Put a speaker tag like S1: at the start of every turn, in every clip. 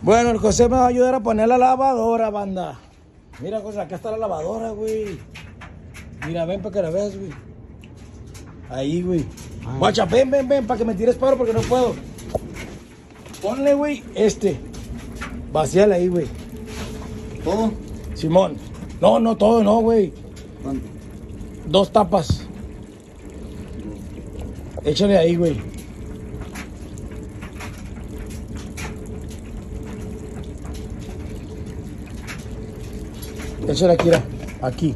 S1: Bueno, el José me va a ayudar a poner la lavadora, banda. Mira, José, acá está la lavadora, güey. Mira, ven para que la veas, güey. Ahí, güey. Guacha, ven, para que me tires paro porque no puedo. Ponle, güey, vacíala ahí, güey.
S2: ¿Todo?
S1: Simón. No, todo no, güey.
S2: ¿Cuánto?
S1: 2 tapas. Échale ahí, güey. Échale aquí, aquí.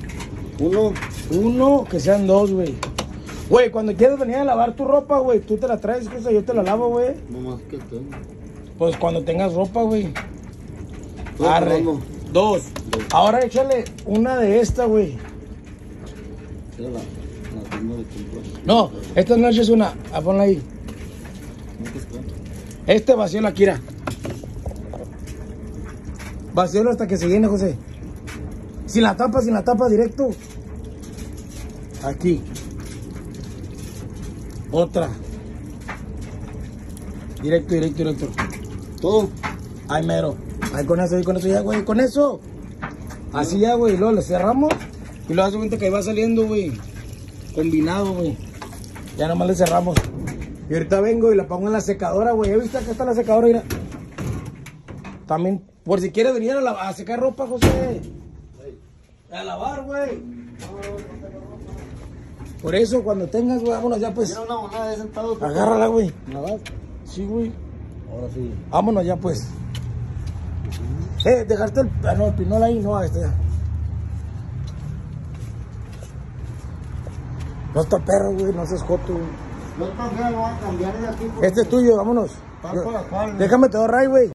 S1: Uno, que sean 2, güey. Güey, cuando quieras venir a lavar tu ropa, güey, tú te la traes, cosa, yo te la lavo, güey.
S2: No más que tengo.
S1: Pues cuando tengas ropa, güey. Arre. 2. Ahora échale una de esta, güey.
S2: La tengo de comprar.
S1: No, esta noche es una. Ponla ahí. Vacío la Kira. Vacíalo hasta que se llene, José. Sin la tapa, directo. Aquí. Otra. Directo.
S2: ¿Todo?
S1: Ay, mero. Ahí con eso ya, güey. Con eso. Así ya, güey. Luego le cerramos. Y luego hace cuenta que ahí va saliendo, güey. Combinado, güey. Ya nomás le cerramos. Y ahorita vengo y la pongo en la secadora, güey. ¿Ya viste? Acá está la secadora, mira. También, por si quieres venir a secar ropa, José. A lavar, güey. Por eso, cuando tengas, güey, vámonos ya, pues.
S2: Quiero una moneda de centavos.
S1: Agárrala, güey. ¿La vas? Sí, güey.
S2: Ahora sí.
S1: Vámonos ya, pues. Dejaste el pinol ahí, no, ya. No está perro, güey, no seas joto, güey.
S2: Yo también lo voy a cambiar de aquí.
S1: Este es tuyo, vámonos. Déjame te doy ray, güey.